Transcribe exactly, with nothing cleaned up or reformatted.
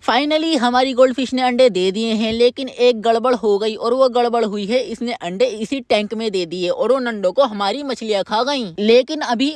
Finally हमारी gold fish ने अंडे दे दिए हैं, लेकिन एक गड़बड़ हो गई और वो गड़बड़ हुई है इसने अंडे इसी टैंक में दे दिए और उन अंडों को हमारी मछलियां खा गईं। लेकिन अभी